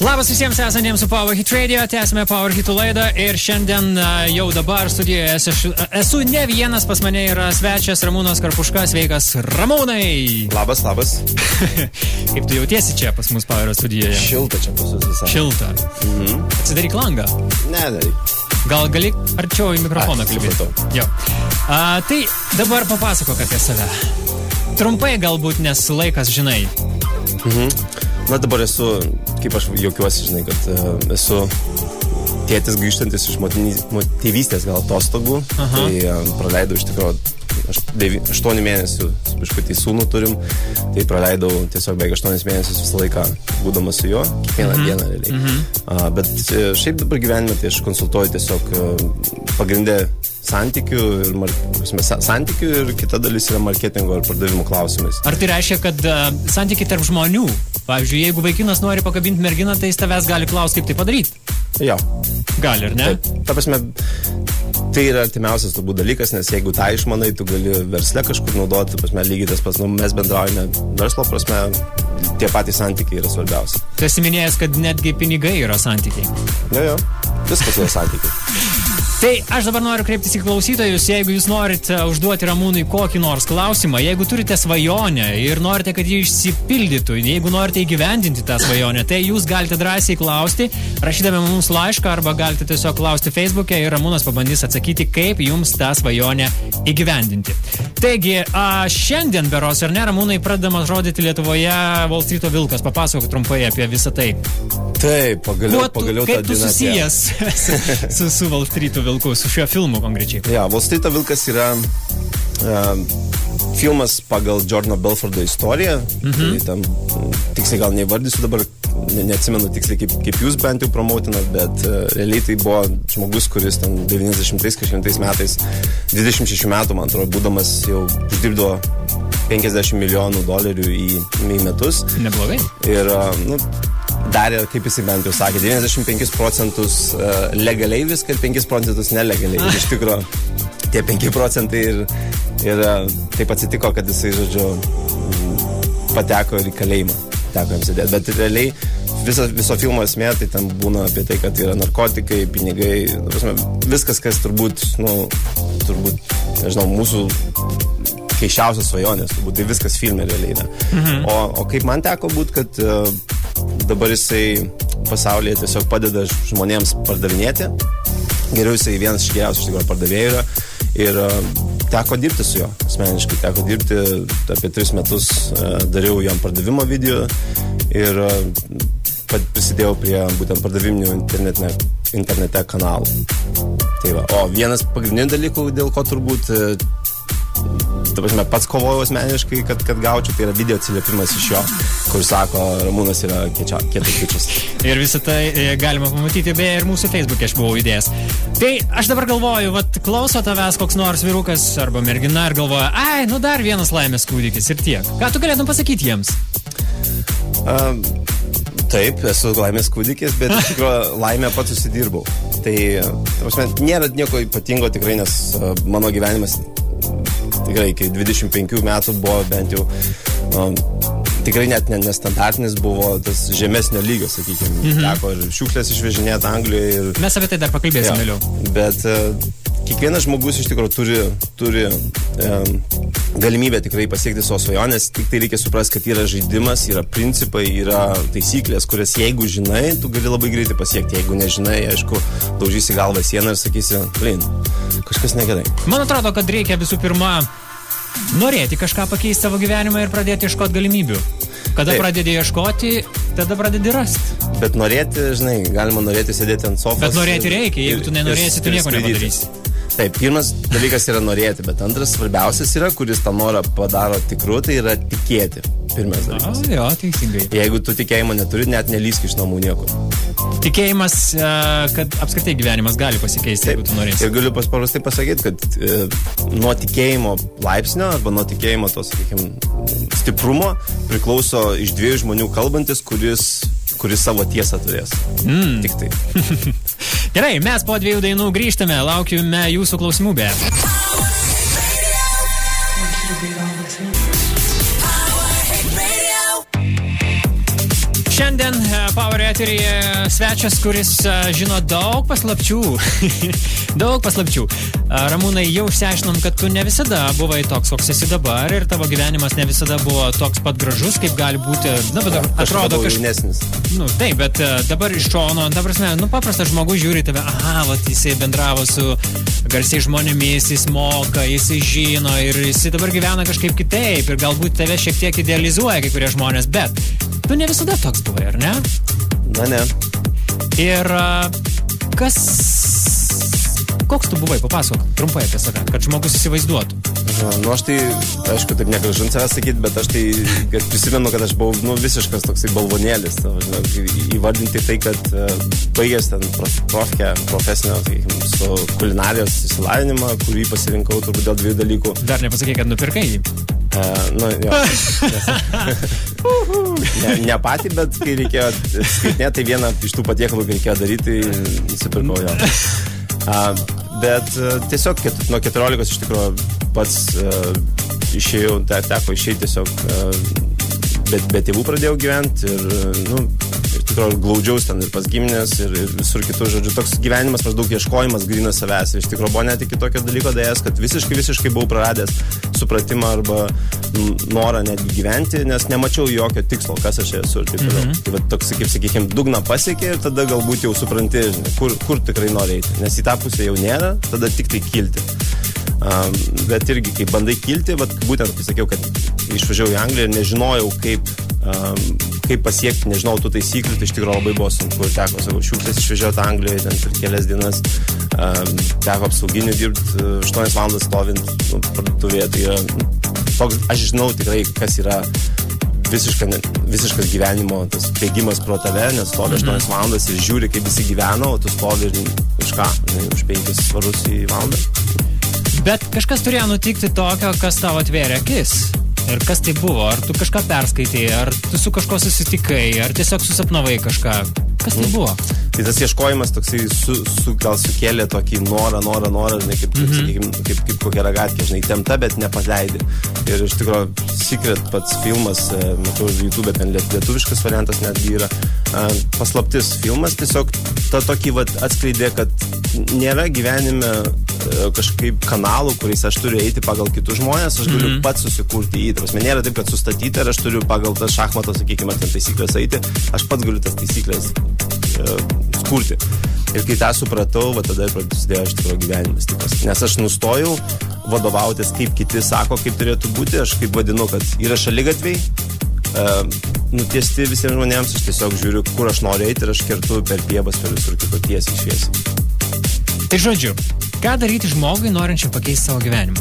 Labas visiems esantiems su Power Hit Radio, tęsime Power Hitų laidą ir šiandien jau dabar studijoje esu ne vienas, pas mane yra svečias Ramūnas Karpuška, sveikas Ramūnai! Labas. Kaip tu jautiesi čia pas mus Power studijoje? Šilta čia pas jūs visai. Šilta. Atsidaryk langą. Ne, daryk. Gal gali arčiau į mikrofoną kalbėti? Jo. Tai dabar papasakok apie save. Trumpai galbūt, nes laikas žinai. Na dabar esu, kaip aš juokiuosi, žinai, kad esu tėtis grįžtantis iš tėvystės gal atostogų. Tai praleidau iš tikrųjų 8 mėnesių, biškutį sūnų turim, tai praleidau tiesiog beveik 8 mėnesius visą laiką būdamas su juo, kiekvieną dieną realiai. Bet šiaip dabar gyvenime tai aš konsultuoju tiesiog pagrindę santykių ir kita dalis yra marketingo ir pardavimų klausimais. Ar tai reiškia, kad santykiai tarp žmonių, pavyzdžiui, jeigu vaikinas nori pakabinti merginą, tai jis tavęs gali klausti, kaip tai padaryti? Jo. Gali, ar ne? Ta prasme, tai yra artimiausias turbūt dalykas, nes jeigu tą išmanai, tu gali versle kažkur naudoti, prasme, lygiai tas pats, mes bendraujame verslo prasme, tie patys santykiai yra svarbiausi. Tu esi minėjęs, kad netgi pinigai yra santykiai. Jo, viskas yra santykiai. Tai aš dabar noriu kreiptis į klausytojus, jeigu jūs norite užduoti Ramūnui kokį nors klausimą, jeigu turite svajonę ir norite, kad jį išsipildytų, jeigu norite įgyvendinti tą svajonę, tai jūs galite drąsiai klausti, rašydami mums laišką arba galite tiesiog klausti Facebook'e ir Ramūnas pabandys atsakyti, kaip jums tą svajonę įgyvendinti. Taigi, šiandien beros, ar ne, Ramūnai, pradedamas rodyti Lietuvoje Wall Street'o vilkas, papasakok trumpai apie visą tai. Taip, pagaliau tą dieną. Kaip tu susijęs su Wall Street'o vilku, su šiuo filmu konkrečiai? Ja, Wall Street'o vilkas yra filmas pagal Jordano Belfordo istoriją. Tai tam tiksliai gal neįvardysiu dabar, neatsimenu tiksliai kaip jūs bent jau promautinat, bet realiai tai buvo žmogus, kuris ten 90 metais, 26 metų, man atrodo, būdamas jau uždirbdavo $50 milijonų į metus. Neblogai. Ir, darė, kaip jisai bent jau sakė, 95% legaliai viską ir 5% nelegaliai. Iš tikrųjų, tie 5% ir taip atsitiko, kad jisai, žodžiu, pateko ir į kalėjimą. Teko jam sėdėti. Bet realiai viso filmo esmė, tai ten būna apie tai, kad yra narkotikai, pinigai, viskas, kas turbūt, nežinau, mūsų keiščiausias svajonės, turbūt tai viskas filme realiai. O kaip man teko būt, kad dabar jisai pasaulyje tiesiog padeda žmonėms pardavinėti. Geriau jisai vienas iš geriausių iš tikrųjų pardavėjų yra. Ir teko dirbti su juo, asmeniškai teko dirbti, apie 3 metus dariau jam pardavimo video ir prisidėjau prie būtent pardaviminių internete kanalų. Tai va. O vienas pagrindinių dalykų, dėl ko turbūt pats kovojau asmeniškai, kad gaučiau, tai yra video atsiliepimas iš jo, kur sako, Ramūnas yra kietas kičias. Ir visą tai galima pamatyti, beje, ir mūsų Facebook'e aš buvau įdėjęs. Tai aš dabar galvoju, klauso tavęs koks nors vyrukas arba mergina ir galvoja, dar vienas laimės kūdikis ir tiek. Ką tu galėtum pasakyti jiems? Taip, esu laimės kūdikis, bet iš tikrųjų laimę pats susidirbau. Tai, nėra nieko ypatingo tikrai, nes mano gyvenimas tikrai iki 25 metų buvo bent jau tikrai net nestandartinis, buvo tas žemesnio lygio, sakykime. Teko ir šiukšlės išvežinėti Anglijoje. Mes apie tai dar pakalbėsim vėliau. Bet kiekvienas žmogus iš tikrųjų turi galimybę tikrai pasiekti savo svajonės, tik tai reikia suprasti, kad yra žaidimas, yra principai, yra taisyklės, kurias jeigu žinai, tu gali labai greitai pasiekti. Jeigu nežinai, aišku, daužysi galvą sieną ir sakysi, kažkas negerai. Man atrodo, kad reikia visų pirma norėti kažką pakeisti savo gyvenimą ir pradėti ieškoti galimybių. Kada pradedi ieškoti, tada pradedi rasti. Bet norėti, žinai, galima norėti sėdėti ant sofos. Bet norėti reikia, jeigu tu nenorėsi, tu nieko nepadarysi. Taip, pirmas dalykas yra norėti, bet antras svarbiausias yra, kuris tą norą padaro tikru, tai yra tikėti. Pirmas dalykas. Jo, teisingai. Jeigu tu tikėjimo neturi, net nelysk iš namų niekur. Tikėjimas, kad apskritai gyvenimas gali pasikeisti, jeigu tu norėsi. Ir galiu paprastai pasakyti, kad nuo tikėjimo laipsnio arba nuo tikėjimo to, sakykime, stiprumo priklauso iš 2 žmonių kalbantis, kuris savo tiesą turės. Tik tai. Gerai, mes po 2 dainų grįžtame, laukime jūsų klausimų be. Šiandien Power eteryje svečias, kuris žino daug paslapčių. Daug paslapčių. Ramūnai, jau išsiaiškinom, kad tu ne visada buvai toks, koks esi dabar ir tavo gyvenimas ne visada buvo toks pat gražus, kaip gali būti. Na, bet atrodo jaunesnis. Nu, taip, bet dabar iš šono, ta prasme, paprastas žmogus žiūri tave, jisai bendravo su garsiais žmonėmis, jis moka, jisai žino ir jisai dabar gyvena kažkaip kitaip ir galbūt tave šiek tiek idealizuoja kai kurie žmonės, bet tu ne visada toks buvai, ar ne? Na, ne. Ir koks tu buvai, papasakok trumpai apie save, kad žmogus įsivaizduotų. Aš tai, aišku, taip negražu savęs sakyti, bet aš tai prisimenu, kad aš buvau visiškas toksai balvonėlis. Įvardinti tai, kad baigęs ten profesinio, su kulinarijos įsilavinimą, kurį pasirinkau turbūt dėl 2 dalykų. Dar nepasakei, kad nupirkai jį? Ne patį, bet kai reikėjo skaitinėti, tai vieną iš tų patiekalų, kai reikėjo daryti, tai nusipirkau jo. Bet tiesiog nuo 14 iš tikrųjų pats išėjau, teko išeiti tiesiog, be tėvų pradėjau gyventi ir tikrųjų glaudžiaus ten ir pas giminės ir visur kitur, žodžiu, toks gyvenimas maždaug ieškojimas grynas savęs. Ir iš tikrųjų buvo net iki tokio dalyko dėjęs, kad visiškai buvau praradęs supratimą arba norą netgi gyventi, nes nemačiau jokio tikslo, kas aš esu ir taip toliau. Tai va, toks, kaip sakykime, dugną pasiekė ir tada galbūt jau supranti, kur tikrai nori eiti. Nes į tą pusę jau nėra, tada tik tai kilti. Bet irgi, kai bandai kilti, būtent pasakiau, kad išvažiavau į Angliją ir nežinojau, kaip pasiekti, nežinau tų taisyklių, tai iš tikrųjų labai buvo sunku ir teko, šiukšlės išvažiuoti Anglijoje ten per kelias dienas, teko apsauginių dirbti 8 valandas stovint parduotuvėje, tai yra toks, aš žinau tikrai, kas yra visiškas gyvenimo, tas bėgimas pro tave, nes stovi 8 valandas ir žiūri, kaip visi gyveno, o tu stovi ir už ką, už 5 svarus į valandą. Bet kažkas turėjo nutikti tokio, kas tau atvėrė akis. Ir kas tai buvo? Ar tu kažką perskaitai, ar tu su kažko susitikai, ar tiesiog susapnavai kažką? Kas tai buvo? Tai tas ieškojimas toksai gal sukėlė tokį norą, žinai, kaip kokia ragatkė, žinai, temta, bet nepaleidi. Ir iš tikrųjų Secret pats filmas, matau YouTube, ten lietuviškas variantas netgi yra, paslaptis filmas, tiesiog tą tokį atskleidė, kad nėra gyvenime kažkaip kanalų, kuriais aš turiu eiti pagal kitus žmonės, aš galiu pats susikurti į. Tai nėra taip, kad sustatyti ir aš turiu pagal tas šachmato, sakykime, ten taisyklės eiti, aš pats galiu tas taisyklės skurti. Ir kai tą supratau, tada ir prasidėjo iš tikrųjų gyvenimas tikras. Nes aš nustojau vadovautis, kaip kiti sako, kaip turėtų būti, aš kaip vadinu, kad yra šaligatviai, nutiesti visiems žmonėms, aš tiesiog žiūriu, kur aš noriu eiti ir aš kertu per pievas, per visur kitur tiesiai šviesiai. Tai žodžiu, ką daryti žmogui, norinčiam pakeisti savo gyvenimą?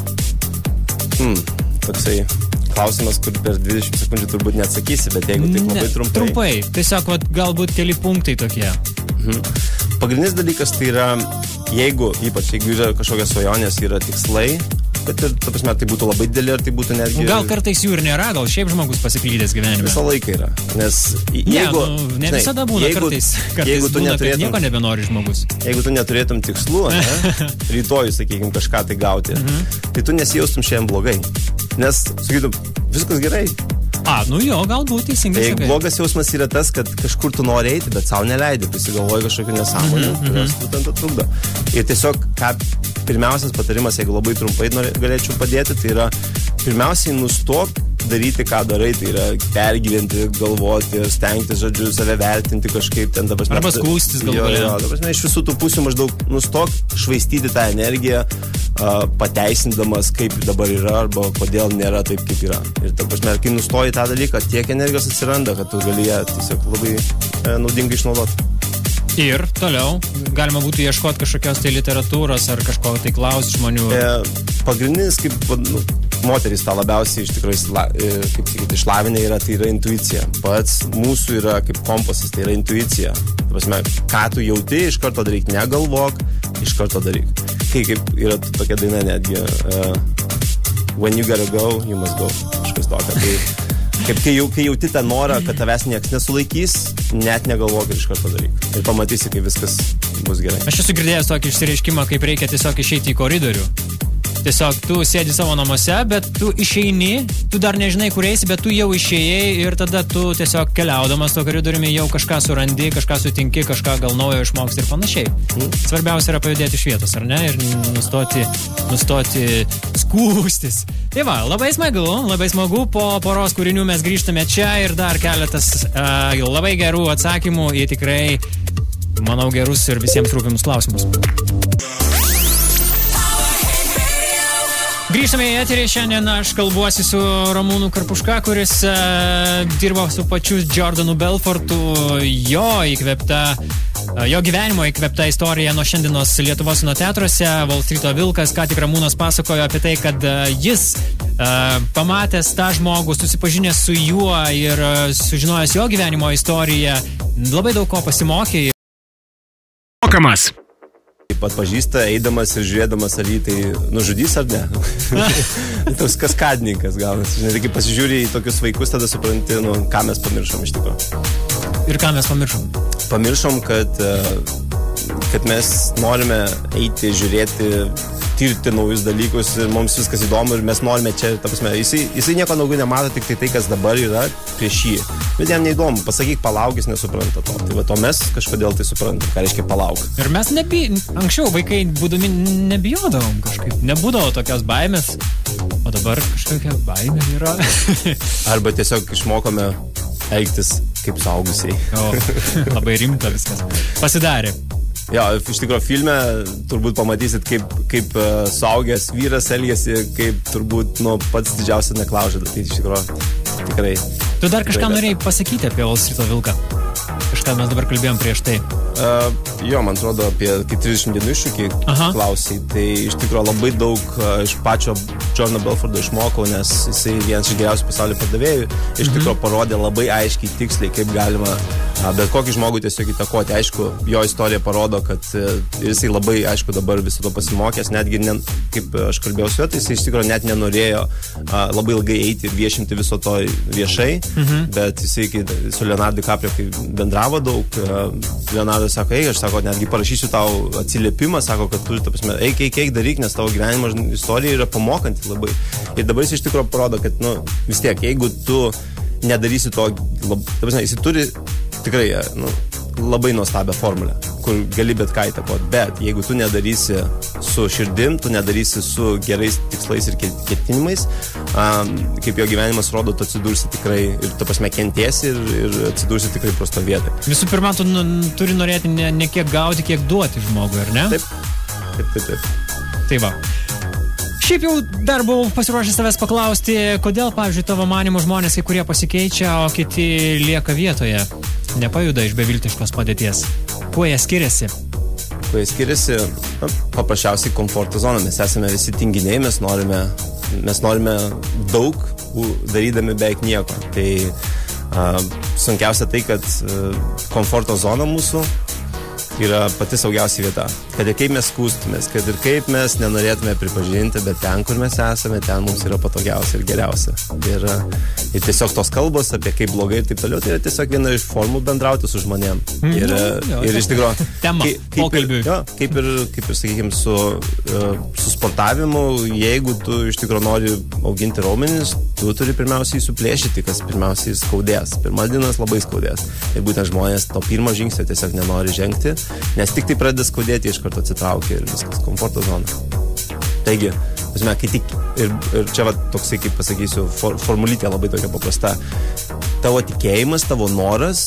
Toksai klausimas, kur per 20 sekundžių turbūt neatsakysi, bet jeigu taip labai trumpai. Trumpai, tiesiog galbūt keli punktai tokie. Pagrindinis dalykas tai yra, jeigu yra kažkokios svajonės, yra tikslai, kad ir, ta prasme, tai būtų labai didelė, ar tai būtų netgi... Gal kartais jų ir nėra, gal šiaip žmogus pasiklydęs gyvenime. Visą laiką yra, nes jeigu... Ne visada būna, kartais būna, kad nieko nebenori žmogus. Jeigu tu neturėtum tikslų, rytoj, sakykime, kažką tai gauti, tai tu nesijaustum šiandien blogai. Nes, sakytum, viskas gerai. Galbūt teisingai sakai. Blogas jausmas yra tas, kad kažkur tu nori eiti, bet savo neleidi, prisigalvoji kažkokių nesąmonių, kurios būtent atrukdo. Ir tiesiog, pirmiausias patarimas, jeigu labai trumpai galėčiau padėti, tai yra pirmiausiai nustok daryti, ką darai, tai yra pergyventi, galvoti, stengtis, žodžiu, save vertinti kažkaip ten, arba skųstis galvoje. Iš visų tų pusių maždaug nustok švaistyti tą energiją, pateisindamas, kaip dabar yra, arba kodėl nėra taip, kaip yra. Ir kai nustoji tą dalyką, tiek energijos atsiranda, kad tu gali ją tiesiog labai naudingai išnaudoti. Ir toliau galima būtų ieškoti kažkokios tai literatūros ar kažko tai klausti žmonių. Pagrindinis, kaip moterys tą labiausiai iš tikrųjų, kaip sakyti, išlavinę yra, tai yra intuicija. Pats mūsų yra kaip kompasas, tai yra intuicija. Ką tu jauti, iš karto daryk, negalvok, iš karto daryk. Kaip yra tokia daina netgi, when you gotta go, you must go. Kažkas tokio. Kai jauti tą norą, kad tavęs nieks nesulaikys, net negalvok ir iš karto daryk. Ir pamatysi, kaip viskas bus gerai. Aš esu girdėjęs tokį išsireiškimą, kaip reikia tiesiog išeiti į koridorių. Tiesiog tu sėdi savo namuose, bet tu išeini, tu dar nežinai, kur eisi, bet tu jau išėjai ir tada tu tiesiog keliaudamas to koridoriumi jau kažką surandi, kažką sutinki, kažką gal naujo išmoksti ir panašiai. Svarbiausia yra pajudėti iš vietos, ar ne? Ir nustoti skūstis. Tai va, labai smagu, po poros kūrinių mes grįžtame čia ir dar keletas labai gerų atsakymų į tikrai, manau, gerus ir visiems rūpimus klausimus. Grįžtame į eterį, šiandien aš kalbuosi su Ramūnu Karpuška, kuris dirba su pačiu Jordanu Belfortu, jo gyvenimo įkvėpta istorija nuo šiandienos Lietuvos kino teatruose. Wall Streeto Vilkas, ką tik Ramūnas pasakojo apie tai, kad jis pamatęs tą žmogų, susipažinęs su juo ir sužinojęs jo gyvenimo istoriją, labai daug ko pasimokė. Mokamas. Taip pat pažįsta, eidamas ir žiūrėdamas, ar jį tai nužudys ar ne. Toks kaskadininkas gaunas. Žinai, kai pasižiūri į tokius vaikus, tada supranti, ką mes pamiršom iš tikrųjų. Ir ką mes pamiršom? Pamiršom, kad mes norime eiti, žiūrėti, tirti naujus dalykus ir mums viskas įdomu ir mes norime čia, ta prasme, jisai nieko daugiau nemato, tik tai, kas dabar yra prieš jį. Bet jam neįdomu, pasakyk palauk, jis nesupranta to. Tai va, to mes kažkodėl tai suprantam, ką reiškia palauk. Ir mes anksčiau vaikai būdami nebijodavom kažkaip, nebūdavo tokios baimės, o dabar kažkokia baimė yra. Arba tiesiog išmokome elgtis kaip suaugusiai. Labai rimta viskas. Pasidarė. Jo, iš tikrųjų filme turbūt pamatysit, kaip suaugęs vyras elgiasi, kaip turbūt pats didžiausia neklaužada. Tai iš tikrųjų tikrai. Tu dar kažką norėjai pasakyti apie Wall Streeto Vilką? Kažką mes dabar kalbėjom prieš tai. Jo, man atrodo, apie 30 dienų iššūkį klausiai. Tai iš tikrųjų labai daug iš pačio Jordano Belforto išmokau, nes jisai vienas iš geriausių pasaulio pardavėjų. Iš tikrųjų parodė labai aiškiai, tiksliai, kaip galima bet kokį žmogų tiesiog įtakoti. Aišku, jo istorija parodo, kad jisai labai, aišku, dabar viso to pasimokęs. Netgi, kaip aš kalbėjau su juo, tai jisai iš tikrųjų net nenorėjo labai ilgai eiti ir viešinti viso to viešai. Bet jisai su Leonardo DiCaprio, kai bendravo daug, Leonardo sako, aš netgi parašysiu tau atsiliepimą, sako, kad tu, ta prasme, eik daryk, nes tavo gyvenimo istorija yra pamokanti labai. Ir dabar jis iš tikrųjų parodo, kad, vis tiek, jeigu tu nedarysi to, ta prasme, jis turi tikrai, labai nuostabią formulę, kur gali bet ką įtakoti, bet jeigu tu nedarysi su širdim, tu nedarysi su gerais tikslais ir ketinimais, kaip jo gyvenimas rodo, tu atsidursi tikrai ir ta prasme kentėsi ir atsidursi tikrai prasto vietoj. Visų pirma, tu turi norėti ne kiek gauti, kiek duoti žmogui, ar ne? Taip. Tai va. Šiaip jau dar buvau pasiruošęs tavęs paklausti, kodėl, pavyzdžiui, tavo manymu žmonės kai kurie pasikeičia, o kiti lieka vietoje, nepajuda iš beviltiškos padėties. Kuo jie skiriasi? Paprasčiausiai komforto zona. Mes esame visi tinginiai, mes norime daug, darydami beveik nieko. Tai sunkiausia tai, kad komforto zona mūsų yra pati saugiausia vieta. Kad ir kaip mes skūstumės, kad ir kaip mes nenorėtume pripažinti, bet ten, kur mes esame, ten mums yra patogiausia ir geriausia. Ir tiesiog tos kalbos apie kaip blogai ir taip toliau, tai yra tiesiog viena iš formų bendrauti su žmonėm. Ir iš tikrųjų, tema pokalbiui. Kaip ir sakykime, su sportavimu, jeigu tu iš tikrųjų nori auginti raumenis, tu turi pirmiausiai suplėšyti, kas pirmiausiai skaudės. Pirmas dienas labai skaudės. Ir būtent žmonės to pirmo žingsnio tiesiog nenori žengti, nes tik tai pradeda skaudėti, iš karto atsitraukia ir viskas, komforto zona. Taigi, ir čia va toksai, kaip pasakysiu, formulytė labai tokia paprasta. Tavo tikėjimas, tavo noras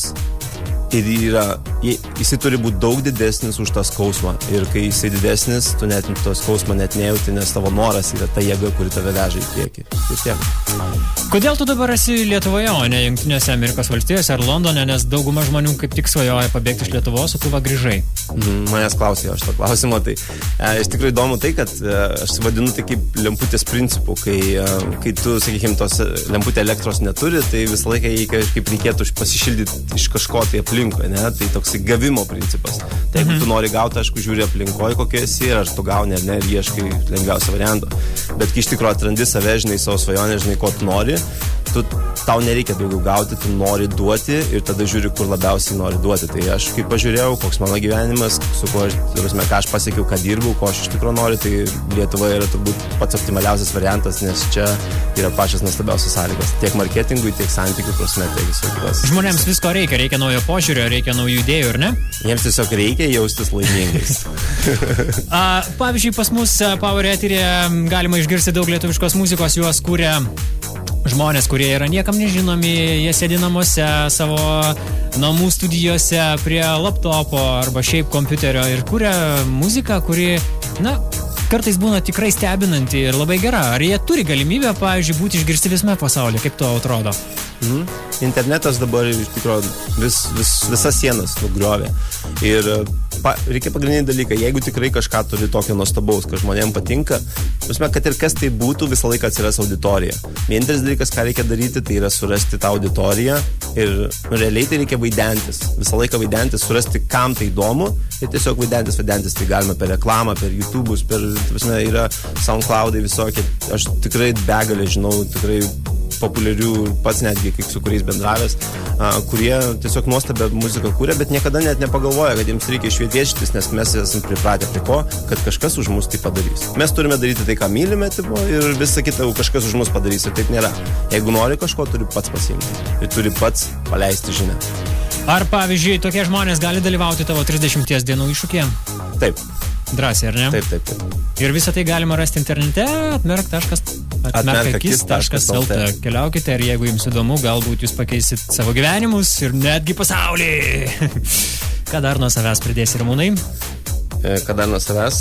jisai turi būti daug didesnis už tą skausmą. Ir kai jisai didesnis, tu net to skausmą net nejauti, nes tavo noras yra ta jėga, kuri tave veža į priekį. Tai tiek. Kodėl tu dabar esi Lietuvoje, o ne Jungtinėse Amerikos valstijose ar Londone, nes dauguma žmonių kaip tik svajoja pabėgti iš Lietuvos, o tu va grįžai? Manęs klausė aš to klausimo, tai iš tikrųjų įdomu tai, kad aš vadinu tai kaip lemputės principų, kai tu, sakykime, tos lemputė elektros neturi, tai visą laiką jį kažkaip reikėtų pasišildyti iš kažko tai aplinkoje, ne? Tai toks gavimo principas. Tai jeigu tu nori gauti, aišku, žiūri aplinkoje, kokia esi, ar tu gauni, ar ne, ir ieškai lengviausio varianto. Bet kai iš tikrųjų atrandi save, žinai, savo svajonę, žinai, ko tu nori, tau nereikia daugiau gauti, tu nori duoti ir tada žiūri, kur labiausiai nori duoti. Tai aš kaip pažiūrėjau, koks mano gyvenimas, su kuo ką aš pasiekiau, ką dirbau, ko aš iš tikrųjų noriu, tai Lietuva yra turbūt pats optimaliausias variantas, nes čia yra pačios nuostabiausios sąlygos. Tiek marketingui, tiek santykių prasme, tiek viso kitos. Žmonėms visko reikia naujo požiūrio, reikia naujų idėjų, ar ne? Jiems tiesiog reikia jaustis laimingais. Pavyzdžiui, pas mus Power eteryje galima išgirsti daug lietuviškos muzikos, juos kūrė žmonės, kurie yra niekam nežinomi, jie sėdi namuose, savo namų studijose prie laptopo arba šiaip kompiuterio ir kūrė muziką, kuri, kartais būna tikrai stebinanti ir labai gera. Ar jie turi galimybę, pavyzdžiui, būti išgirsti visame pasaulyje, kaip to atrodo? Internetas dabar iš tikrųjų visas sienas nugriovė. Ir reikia pagrindinį dalyką, jeigu tikrai kažką turi tokio nuostabaus, kad žmonėms patinka, kad ir kas tai būtų, visą laiką atsiras auditorija. Vienintelis dalykas, ką reikia daryti, tai yra surasti tą auditoriją ir realiai tai reikia vaidentis. Visą laiką vaidentis, surasti, kam tai įdomu ir tiesiog vaidentis. Tai galima per reklamą, per YouTube'us, yra SoundCloud'ai visokie. Aš tikrai begalę žinau, tikrai populiarių, pats netgi, kaip su kuriais bendravęs, kurie tiesiog nuostabią muziką kūrė, bet niekada net nepagalvoja, kad jiems reikia švietieštis, nes mes esame pripratę prie ko, kad kažkas už mus tai padarys. Mes turime daryti tai, ką mylime, ir visą kitą kažkas už mus padarys, ir taip nėra. Jeigu nori kažko, turi pats pasiimti ir turi pats paleisti žinią. Ar, pavyzdžiui, tokie žmonės gali dalyvauti tavo 30 dienų iššūkyje? Taip. Drąsiai, ar ne? Taip. Ir visą tai galima rasti internete, atmerkakis.lt. Keliaukite ir jeigu jums įdomu, galbūt jūs pakeisit savo gyvenimus ir netgi pasaulį. Ką dar nuo savęs pridėsi, Ramūnai? Ką dar nuo savęs?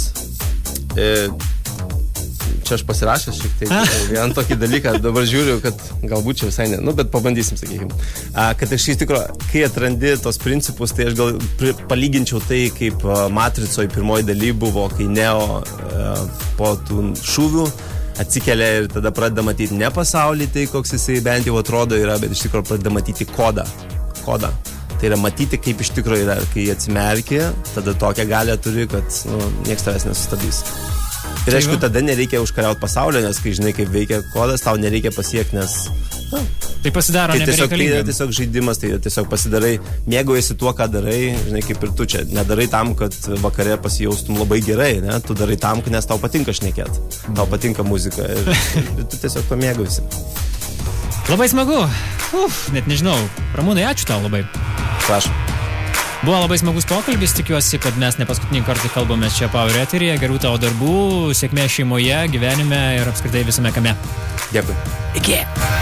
Čia aš pasirašęs šiek tiek vieną tokį dalyką, dabar žiūriu, kad galbūt čia visai ne, bet pabandysim, sakykime. Kad aš iš tikrųjų, kai atrandi tos principus, tai aš gal palyginčiau tai, kaip Matricoje pirmoji daly buvo, kai Neo po tų šūvių atsikelia ir tada pradeda matyti ne pasaulį, tai koks jisai bent jau atrodo yra, bet iš tikrųjų pradeda matyti kodą. Tai yra matyti, kaip iš tikrųjų yra, kai atsimerki, tada tokią galę turi, kad nieks tavęs nesustabdys. Ir aišku, tada nereikia užkariauti pasaulio, nes kai žinai, kaip veikia kodas, tau nereikia pasiekti, nes... Tai pasidaro nebereikalinga. Tai tiesiog žaidimas, tai tiesiog pasidarai, mėgaujasi tuo, ką darai, žinai, kaip ir tu čia. Nedarai tam, kad vakare pasijaustum labai gerai, ne? Tu darai tam, nes tau patinka šnekėt. Tau patinka muzika ir tu tiesiog pamėgaujasi. Labai smagu. Net nežinau. Ramūnai, ačiū tau labai. Prašau. Buvo labai smagus pokalbis, tikiuosi, kad mes ne paskutinį kartą kalbame čia Power eteryje. Gerų tavo darbų, sėkmės šeimoje, gyvenime ir apskritai visame kame. Dėkui. Iki.